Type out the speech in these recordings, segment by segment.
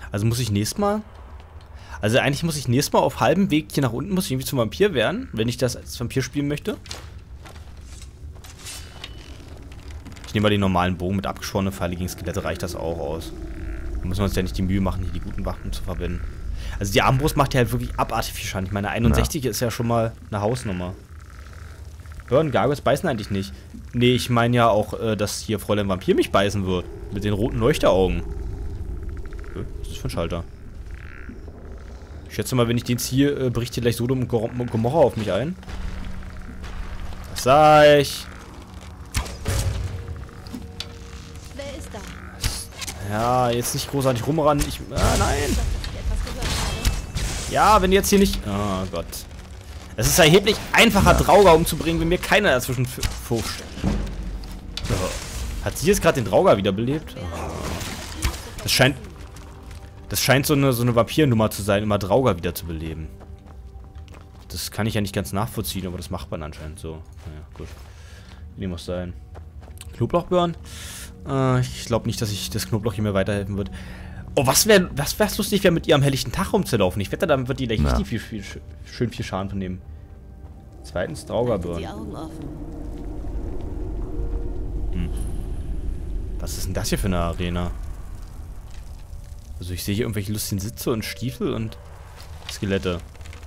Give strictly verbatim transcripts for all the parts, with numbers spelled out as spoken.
Also muss ich nächstes Mal... Also eigentlich muss ich nächstes Mal auf halbem Weg hier nach unten, muss ich irgendwie zum Vampir werden, wenn ich das als Vampir spielen möchte. Ich nehme mal den normalen Bogen mit abgeschworenen Pfeile gegen Skelette, reicht das auch aus. Da müssen wir uns ja nicht die Mühe machen, hier die guten Waffen zu verwenden. Also die Armbrust macht ja halt wirklich abartig viel Schaden. Ich meine, einundsechzig ja. ist ja schon mal eine Hausnummer. Burn, Gargoyles beißen eigentlich nicht. Nee, ich meine ja auch, äh, dass hier Fräulein Vampir mich beißen wird. Mit den roten Leuchteraugen. Okay, was ist das für ein Schalter? Ich schätze mal, wenn ich den ziehe, äh, bricht hier gleich Sodom und Gomorra auf mich ein. Was sag ich? Wer ist da? Ja, jetzt nicht großartig rumrennen. Ich. Ah, nein! Ja, wenn jetzt hier nicht. Oh Gott. Es ist erheblich einfacher, Drauger umzubringen, wenn mir keiner dazwischen fuscht. Oh. Hat sie jetzt gerade den Drauger wiederbelebt? Oh. Das scheint. Das scheint so eine, so eine Vampirnummer zu sein, immer Drauger wieder zu beleben. Das kann ich ja nicht ganz nachvollziehen, aber das macht man anscheinend so. Naja, gut. Nee, muss sein. Knoblauchbirn? Äh, ich glaube nicht, dass ich das Knoblauch hier mehr weiterhelfen wird. Oh, was wäre was wär's lustig, wäre mit ihr am helllichten Tag rumzulaufen. Ich wette, dann wird die gleich richtig viel, viel, schön viel Schaden von nehmen. Zweitens Draugerbirn. Hm. Was ist denn das hier für eine Arena? Also ich sehe hier irgendwelche lustigen Sitze und Stiefel und Skelette.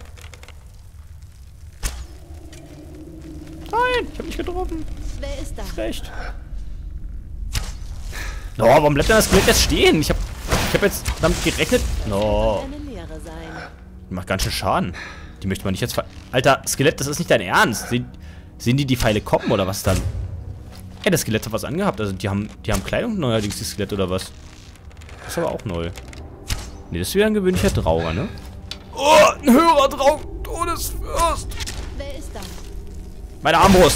Nein, ich habe mich getroffen. Wer ist da? Schlecht. Oh, warum bleibt denn das Skelett jetzt stehen? Ich habe ich hab jetzt damit gerechnet. No. Die macht ganz schön Schaden. Die möchte man nicht jetzt ver... Alter, Skelett, das ist nicht dein Ernst. Sehen, sehen die die Pfeile kommen oder was dann? Ey, das Skelett hat was angehabt. Also die haben, die haben Kleidung neuerdings, die Skelett oder was? Das ist aber auch neu. Ne, das ist wieder ein gewöhnlicher Drauger, ne? Oh, ein höherer Drauger. Todesfürst. Wer ist da? Meine Armbrust.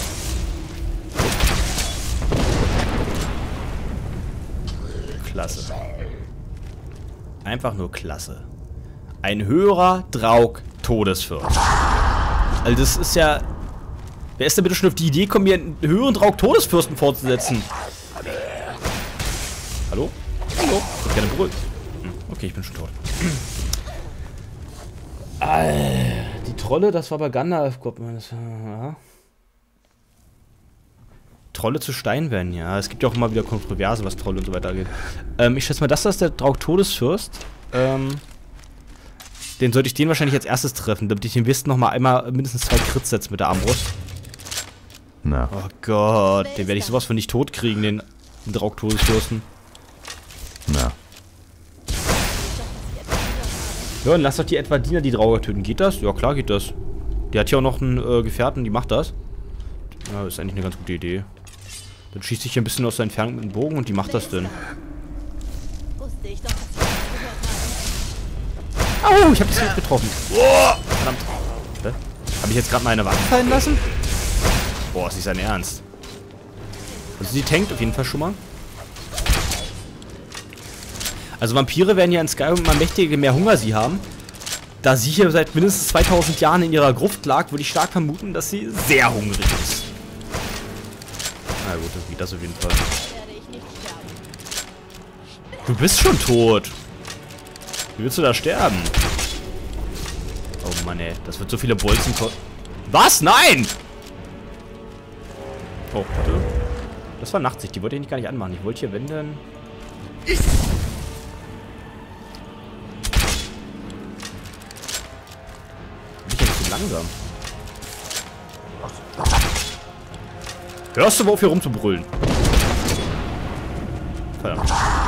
Klasse. Einfach nur klasse. Ein höherer Draug Todesfürst. Also das ist ja... Wer ist denn bitte schon auf die Idee gekommen, mir einen höheren Draug Todesfürsten vorzusetzen? Hallo? Hallo? Ich bin gerne beruhigt. Hm, okay, ich bin schon tot. Äh, die Trolle, das war bei Gandalf. Gott, das war, ja. Trolle zu Stein werden, ja. Es gibt ja auch immer wieder Kontroverse, was Trolle und so weiter angeht. Ähm, ich schätze mal, das ist der Draug Todesfürst. Ähm, den sollte ich den wahrscheinlich als erstes treffen, damit ich den Wissen noch mal einmal mindestens zwei Crits setze mit der Armbrust. Na. Oh Gott, den werde ich sowas von nicht tot kriegen, den, den Draug Todesfürsten. Na. Ja, und lass doch die etwa Diener die Drauger töten. Geht das? Ja, klar geht das. Die hat hier auch noch einen äh, Gefährten, die macht das. Ja, ist eigentlich eine ganz gute Idee. Dann schießt sich hier ein bisschen aus der Entfernung mit dem Bogen und die macht das denn. Au, ich hab das nicht getroffen. Oh, verdammt. Hä? Hab ich jetzt gerade mal eine Waffe fallen lassen? Boah, ist nicht sein Ernst. Also sie tankt auf jeden Fall schon mal. Also Vampire werden ja in Skyrim immer mächtiger, je mehr Hunger sie haben. Da sie hier seit mindestens zweitausend Jahren in ihrer Gruft lag, würde ich stark vermuten, dass sie sehr hungrig ist. Na gut, das geht das auf jeden Fall. Du bist schon tot. Wie willst du da sterben? Oh Mann, ey. Das wird so viele Bolzen kosten. Was? Nein! Oh, warte. Das war Nachtsicht. Die wollte ich gar nicht anmachen. Ich wollte hier wenden. Ich bin zu langsam. Hörst du mal auf, hier rumzubrüllen? Verdammt.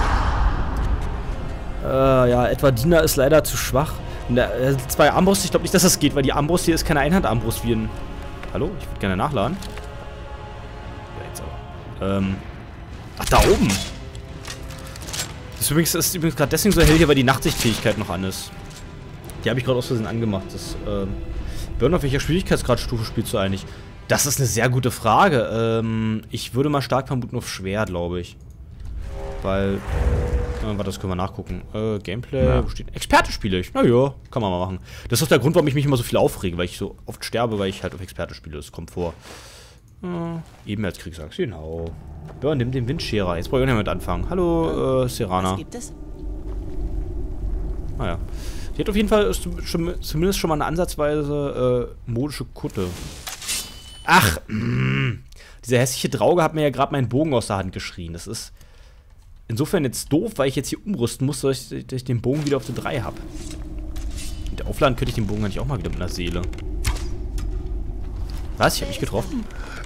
Äh, ja, etwa Diener ist leider zu schwach. Und der, äh, zwei Armbrust, ich glaube nicht, dass das geht, weil die Armbrust hier ist keine Einhandarmbrust wie ein... Hallo? Ich würde gerne nachladen. Ja, jetzt aber. Ähm. Ach, da oben. Das ist übrigens, ist übrigens gerade deswegen so hell hier, weil die Nachtsichtfähigkeit noch an ist. Die habe ich gerade aus Versehen angemacht. Das, ähm. Burn, auf welcher Schwierigkeitsgradstufe spielst du eigentlich? Das ist eine sehr gute Frage. Ähm, ich würde mal stark vermuten auf schwer, glaube ich. Weil... Äh, warte, das können wir nachgucken. Äh, Gameplay, ja. Wo steht? Experte spiele ich. Naja, kann man mal machen. Das ist auch der Grund, warum ich mich immer so viel aufrege, weil ich so oft sterbe, weil ich halt auf Experte spiele. Das kommt vor. Äh, Ebenherzkriegsachse, genau. Burn, nimm den Windscherer. Jetzt brauche ich auch nicht mit anfangen. Hallo, äh, Serana. Was gibt es? Naja. Die hat auf jeden Fall schon, zumindest schon mal eine ansatzweise äh, modische Kutte. Ach, mh. Dieser hässliche Drauge hat mir ja gerade meinen Bogen aus der Hand geschrien. Das ist insofern jetzt doof, weil ich jetzt hier umrüsten muss, dass ich, dass ich den Bogen wieder auf die drei habe. Mit der Aufladen könnte ich den Bogen eigentlich auch mal wieder mit einer Seele. Was? Ich habe mich getroffen?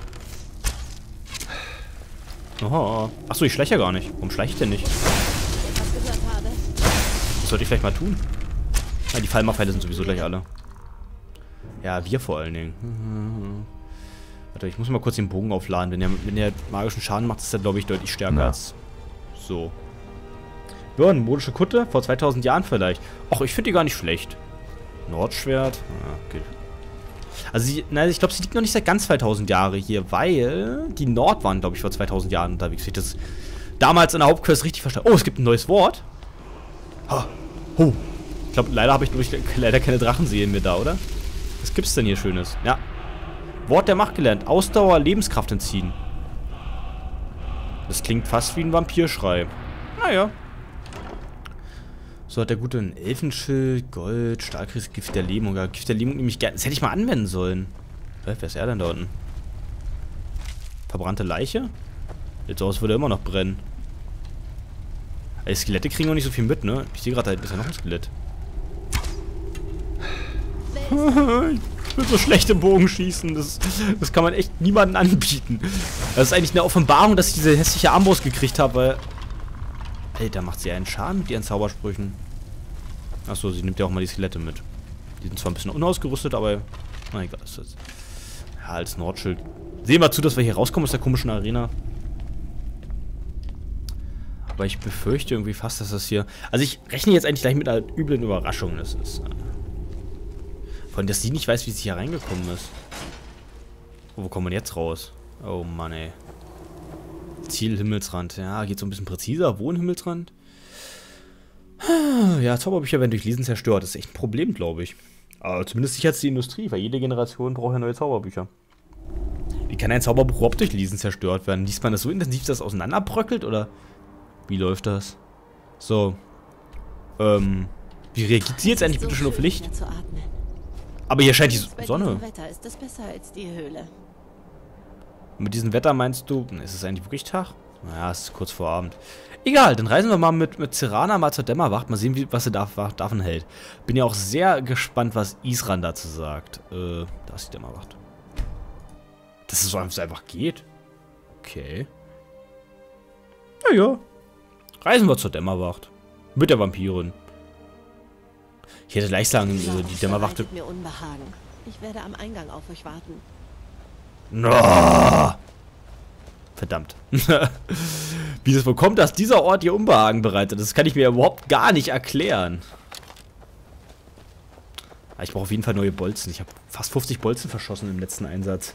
Oho. Achso, ich schleiche ja gar nicht. Warum schleiche ich denn nicht? Das sollte ich vielleicht mal tun. Ja, die Fallmapfeile sind sowieso gleich alle. Ja, wir vor allen Dingen. Warte, ich muss mal kurz den Bogen aufladen. Wenn der, wenn der magischen Schaden macht, ist der, glaube ich, deutlich stärker Na. als so. Ja, eine modische Kutte. Vor zweitausend Jahren vielleicht. Och, ich finde die gar nicht schlecht. Nordschwert. Ah, okay. Also, sie, nein, ich glaube, sie liegt noch nicht seit ganz zweitausend Jahre hier, weil die Nord waren, glaube ich, vor zweitausend Jahren unterwegs. Ich das damals in der Hauptquest richtig verstanden. Oh, es gibt ein neues Wort. Ha. Oh. Ich glaube, leider habe ich, ich leider keine Drachenseelen mehr da, oder? Was gibt's denn hier Schönes? Ja. Wort der Macht gelernt. Ausdauer, Lebenskraft entziehen. Das klingt fast wie ein Vampirschrei. Naja. So hat der gute ein Elfenschild, Gold, Stahlkreis, Gift der Lähmung. Ja, Gift der Lähmung nämlich gerne. Das hätte ich mal anwenden sollen. Hä, wer ist er denn da unten? Verbrannte Leiche? Jetzt aus würde er immer noch brennen. Die Skelette kriegen auch nicht so viel mit, ne? Ich sehe gerade, da ist ja noch ein Skelett. Ich bin so schlecht im Bogenschießen. Das, das kann man echt niemandem anbieten. Das ist eigentlich eine Offenbarung, dass ich diese hässliche Armbrust gekriegt habe, weil... Ey, da macht sie einen Schaden mit ihren Zaubersprüchen. Achso, sie nimmt ja auch mal die Skelette mit. Die sind zwar ein bisschen unausgerüstet, aber... Na egal, ist das... Ja, als Nordschild. Sehen wir zu, dass wir hier rauskommen aus der komischen Arena. Aber ich befürchte irgendwie fast, dass das hier... Also ich rechne jetzt eigentlich gleich mit einer üblen Überraschung. Das ist... Äh Von dass sie nicht weiß, wie sie hier reingekommen ist. Oh, wo kommen wir jetzt raus? Oh Mann, ey. Ziel Himmelsrand. Ja, geht so ein bisschen präziser. Wo in Himmelsrand? Ja, Zauberbücher werden durch Lesen zerstört. Das ist echt ein Problem, glaube ich. Aber zumindest sichert es die Industrie, weil jede Generation braucht ja neue Zauberbücher. Wie kann ein Zauberbuch überhaupt durch Lesen zerstört werden? Liest man das so intensiv, dass das auseinanderbröckelt? Oder wie läuft das? So. Ähm. Wie reagiert sie jetzt eigentlich bitte schon auf Licht? Aber hier scheint die Sonne. Bei diesem Wetter ist es besser als die Höhle. Und mit diesem Wetter meinst du, ist es eigentlich wirklich Tag? Naja, es ist kurz vor Abend. Egal, dann reisen wir mal mit, mit Serana mal zur Dämmerwacht. Mal sehen, wie, was sie da, davon hält. Bin ja auch sehr gespannt, was Isran dazu sagt. Äh, da ist die Dämmerwacht. Dass es so einfach geht. Okay. Naja. Reisen wir zur Dämmerwacht. Mit der Vampirin. Ich hätte leicht sagen, äh, die Dämmerwacht... mir Unbehagen. Ich werde am Eingang auf euch warten. No! Verdammt. Wie das wohl kommt, dass dieser Ort hier Unbehagen bereitet, das kann ich mir überhaupt gar nicht erklären. Ich brauche auf jeden Fall neue Bolzen. Ich habe fast fünfzig Bolzen verschossen im letzten Einsatz.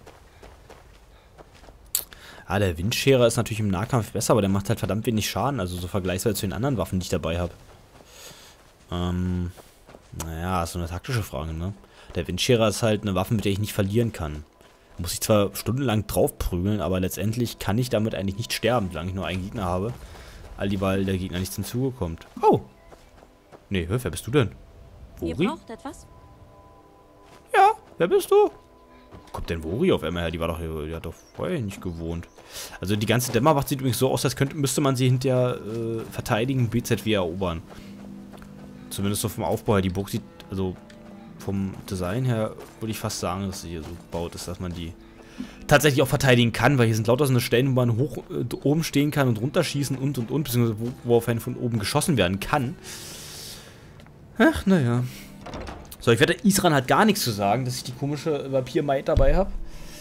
Ah, der Windscherer ist natürlich im Nahkampf besser, aber der macht halt verdammt wenig Schaden. Also so vergleichsweise zu den anderen Waffen, die ich dabei habe. Ähm, naja, ist so eine taktische Frage, ne? Der Windscherer ist halt eine Waffe, mit der ich nicht verlieren kann. Da muss ich zwar stundenlang drauf prügeln, aber letztendlich kann ich damit eigentlich nicht sterben, solange ich nur einen Gegner habe. All weil der Gegner nicht zum Zuge kommt. Oh! Nee, hör, wer bist du denn? Wori? Ihr braucht etwas? Ja, wer bist du? Wo kommt denn Wori auf einmal her? Die war doch, die hat doch vorher nicht gewohnt. Also die ganze Dämmerwacht sieht übrigens so aus, als könnte, müsste man sie hinterher äh, verteidigen, B Z W erobern. Zumindest so vom Aufbau her. Die Burg sieht, also vom Design her würde ich fast sagen, dass sie hier so gebaut ist, dass man die tatsächlich auch verteidigen kann, weil hier sind lauter so eine Stellen, wo man hoch äh, oben stehen kann und runterschießen und und und, beziehungsweise wo, wo auf einen von oben geschossen werden kann. Ach, naja. So, ich werde Isran halt gar nichts zu sagen, dass ich die komische Vampir-Maid dabei habe.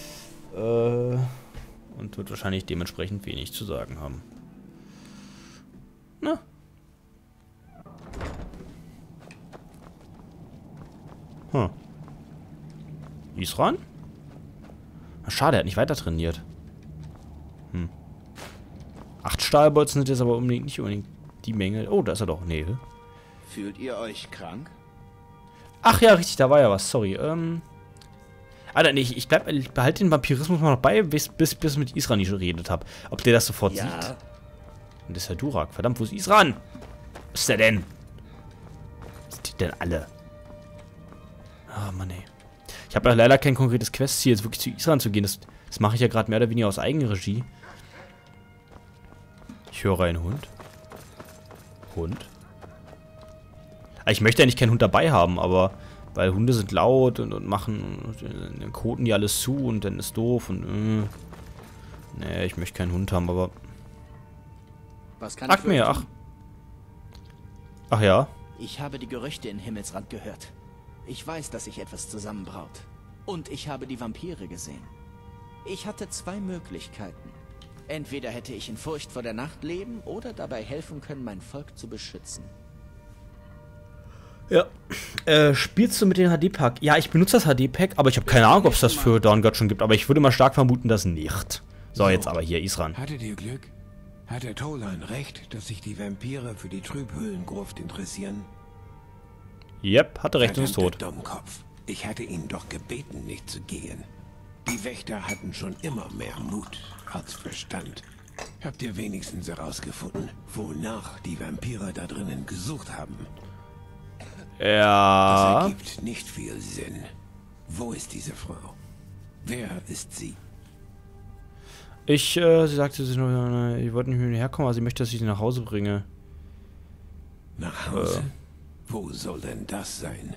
Äh, und wird wahrscheinlich dementsprechend wenig zu sagen haben. Na. Hm. Isran? Ach, schade, er hat nicht weiter trainiert. Hm. Acht Stahlbolzen sind jetzt aber unbedingt nicht unbedingt die Menge. Oh, da ist er doch. Nee. Fühlt ihr euch krank? Ach ja, richtig, da war ja was. Sorry. Ähm. Alter, nee, ich, ich, bleib, ich behalte den Vampirismus mal noch bei, bis, bis, bis ich mit Isran nicht geredet habe. Ob der das sofort Ja. sieht. Und das ist ja Durak. Verdammt, wo ist Isran? Was ist der denn? denn alle? Ah, Mann, ey. Ich habe ja leider kein konkretes Questziel, jetzt wirklich zu Isran zu gehen. Das, das mache ich ja gerade mehr oder weniger aus Eigenregie. Ich höre einen Hund. Hund? Ich möchte eigentlich keinen Hund dabei haben, aber weil Hunde sind laut und, und machen, und, dann koten die alles zu und dann ist doof und äh. Nee, ich möchte keinen Hund haben, aber Was kann Sag ich für mir, euch ach. tun? Ach ja. Ich habe die Gerüchte in Himmelsrand gehört. Ich weiß, dass sich etwas zusammenbraut. Und ich habe die Vampire gesehen. Ich hatte zwei Möglichkeiten. Entweder hätte ich in Furcht vor der Nacht leben oder dabei helfen können, mein Volk zu beschützen. Ja. Äh, spielst du mit dem H D-Pack? Ja, ich benutze das H D-Pack, aber ich habe keine Ahnung, ob es das für Dawn God schon gibt. Aber ich würde mal stark vermuten, dass nicht. So, jetzt aber hier, Isran. Hattet ihr Glück? Hat der Tolan recht, dass sich die Vampire für die Trübhöhlengruft interessieren? Yep, hatte recht und ist tot. Verdammter Dummkopf. Ich hatte ihn doch gebeten, nicht zu gehen. Die Wächter hatten schon immer mehr Mut als Verstand. Habt ihr wenigstens herausgefunden, wonach die Vampire da drinnen gesucht haben? Ja. Das ergibt nicht viel Sinn. Wo ist diese Frau? Wer ist sie? Ich, äh, sie sagte, sie nur, ich wollte nicht mit mir herkommen, aber sie möchte, dass ich sie nach Hause bringe. Nach Hause? Äh. Wo soll denn das sein?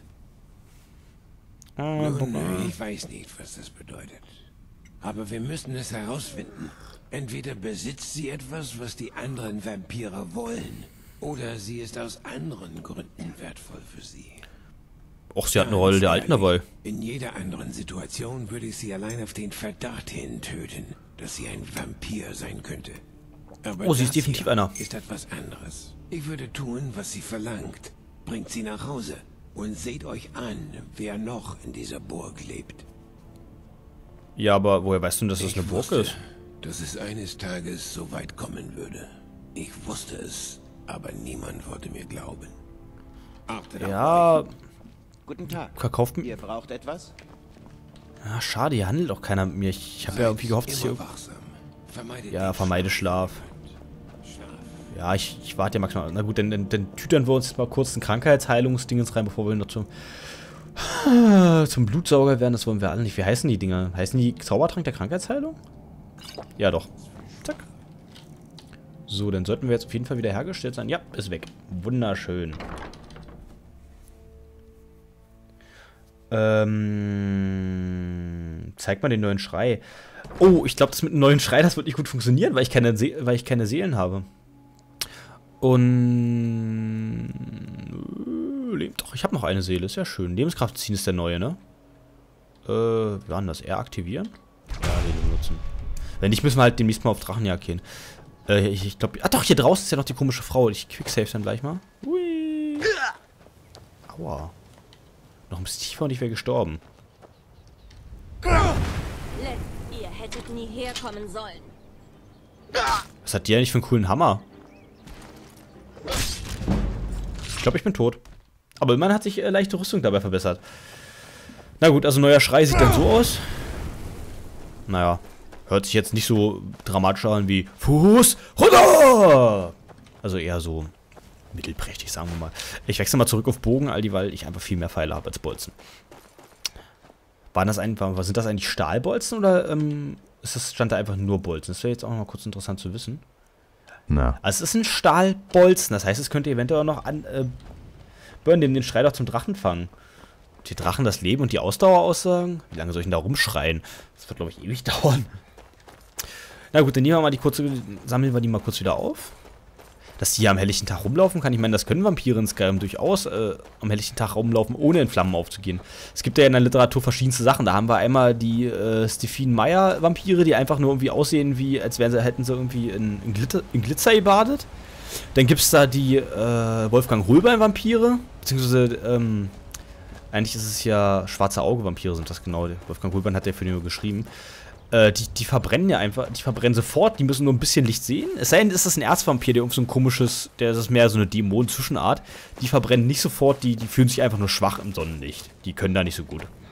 Äh, Nun, ich weiß nicht, was das bedeutet. Aber wir müssen es herausfinden. Entweder besitzt sie etwas, was die anderen Vampire wollen, oder sie ist aus anderen Gründen wertvoll für sie. Och, sie hat eine Rolle der Alten dabei. In jeder anderen Situation würde ich sie allein auf den Verdacht hin töten, dass sie ein Vampir sein könnte. Aber Oh, sie ist das definitiv hier einer. ist etwas anderes. Ich würde tun, was sie verlangt. Bringt sie nach Hause und seht euch an, wer noch in dieser Burg lebt. Ja, aber woher weißt du denn, dass das eine Burg wusste, ist? dass es eines Tages so weit kommen würde. Ich wusste es, aber niemand wollte mir glauben. Achtet auf Ja, Guten Tag. verkauft mir. Ihr braucht etwas? Ah, schade, hier handelt auch keiner mit mir. Ich habe ja irgendwie gehofft, dass hier. immer wachsam. Vermeidet Ja, den vermeide Schlaf. Schlaf. Ja, ich, ich warte ja maximal. Na gut, dann, dann, dann tütern wir uns jetzt mal kurz ein Krankheitsheilungsdingens rein, bevor wir noch zum, zum Blutsauger werden. Das wollen wir alle nicht. Wie heißen die Dinger? Heißen die Zaubertrank der Krankheitsheilung? Ja, doch. Zack. So, dann sollten wir jetzt auf jeden Fall wieder hergestellt sein. Ja, ist weg. Wunderschön. Ähm, zeig mal den neuen Schrei. Oh, ich glaube, das mit dem neuen Schrei, das wird nicht gut funktionieren, weil ich keine, See weil ich keine Seelen habe. Und lebt doch. Ich habe noch eine Seele, ist ja schön. Lebenskraft ziehen ist der neue, ne? Äh, wir waren das R aktivieren? Ja, den benutzen. Wenn nicht, müssen wir halt demnächst mal auf Drachenjagd gehen. Äh, ich, ich glaube. Ah doch, hier draußen ist ja noch die komische Frau. Ich quicksave dann gleich mal. Hui. Aua. Noch ein bisschen tiefer und ich wäre gestorben. Len, ihr hättet nie herkommen sollen. Was hat die eigentlich für einen coolen Hammer? Ich glaube, ich bin tot. Aber immerhin hat sich äh, leichte Rüstung dabei verbessert. Na gut, also neuer Schrei sieht dann so aus. Naja, hört sich jetzt nicht so dramatisch an wie Fuß runter! Also eher so mittelprächtig, sagen wir mal. Ich wechsle mal zurück auf Bogen, all die, weil ich einfach viel mehr Pfeile habe als Bolzen. Waren das ein, war, sind das eigentlich Stahlbolzen oder ähm, ist das, stand da einfach nur Bolzen? Das wäre jetzt auch noch mal kurz interessant zu wissen. Na, Also es ist ein Stahlbolzen, das heißt, es könnte eventuell auch noch an äh, Burn dem den Schrei doch zum Drachen fangen. Die Drachen das Leben und die Ausdauer aussagen? Wie lange soll ich denn da rumschreien? Das wird, glaube ich, ewig dauern. Na gut, dann nehmen wir mal die kurze, sammeln wir die mal kurz wieder auf. Dass die hier am helllichten Tag rumlaufen kann. Ich meine, das können Vampire in Skyrim durchaus äh, am helllichten Tag rumlaufen, ohne in Flammen aufzugehen. Es gibt ja in der Literatur verschiedenste Sachen. Da haben wir einmal die äh, Stephen Meyer Vampire, die einfach nur irgendwie aussehen, wie als wären sie, hätten sie irgendwie in, in, Glitter, in Glitzer gebadet. Dann gibt es da die äh, Wolfgang Holbein Vampire, beziehungsweise ähm, eigentlich ist es ja Schwarze Auge Vampire sind das genau. Wolfgang Holbein hat ja für den geschrieben. Äh, die, die verbrennen ja einfach, die verbrennen sofort, die müssen nur ein bisschen Licht sehen. Es sei denn, ist das ein Erzvampir, der um so ein komisches, der ist mehr so eine Dämonen-Zwischenart. Die verbrennen nicht sofort, die, die fühlen sich einfach nur schwach im Sonnenlicht. Die können da nicht so gut.